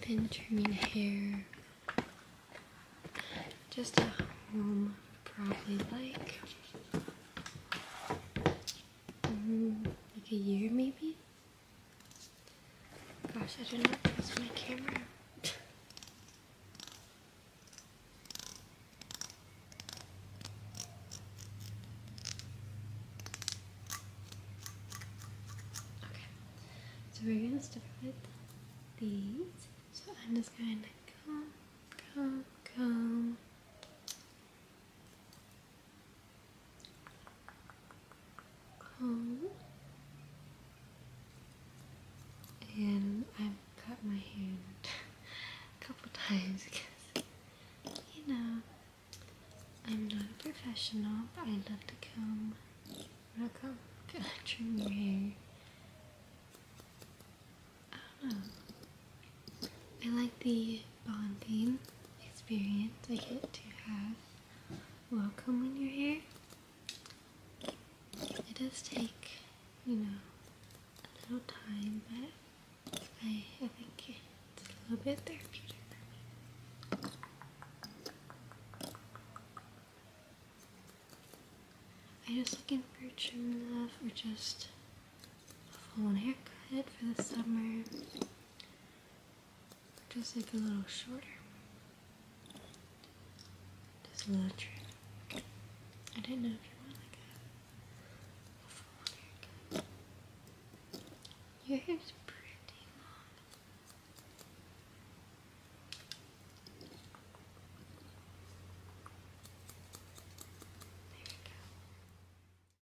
thin trimming hair just at home, probably like a year maybe. Gosh, I do not trust my camera. Okay, so we're gonna start with these. So I'm just going to comb. And I've cut my hand a couple times because, you know, I'm not a professional, but I love to trim your hair. I don't know. I like the bonding experience I get to have while combing your hair. It does take, you know, a little time, but I think it's a little bit therapeutic for me. I'm just looking for trim enough or just a full haircut for the summer. Just like a little shorter. Just a little trim. I didn't know if you want like a full haircut. Your hair's